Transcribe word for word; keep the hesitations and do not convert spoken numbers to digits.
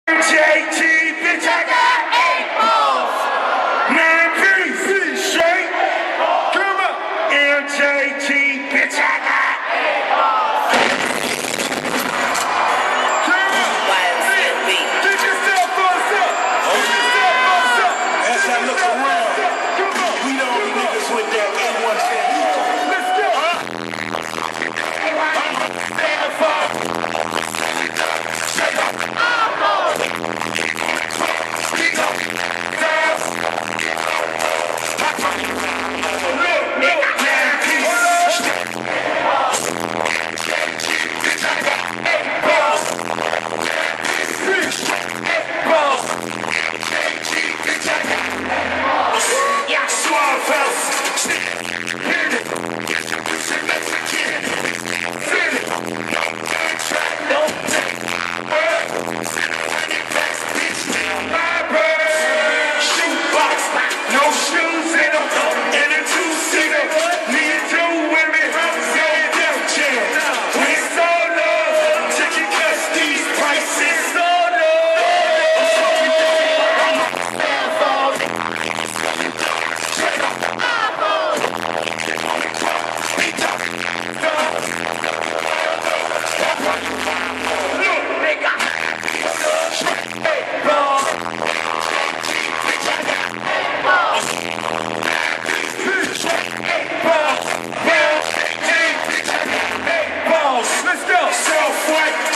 J T, bitch, I got eight balls. nine P, straight. Come on. M J T, bitch, I got eight balls. Come on. Get yourself bust up. Get yourself bust up. As I look around, come on. we the only niggas with that A one stand. Let's go. Let's go. Self-white.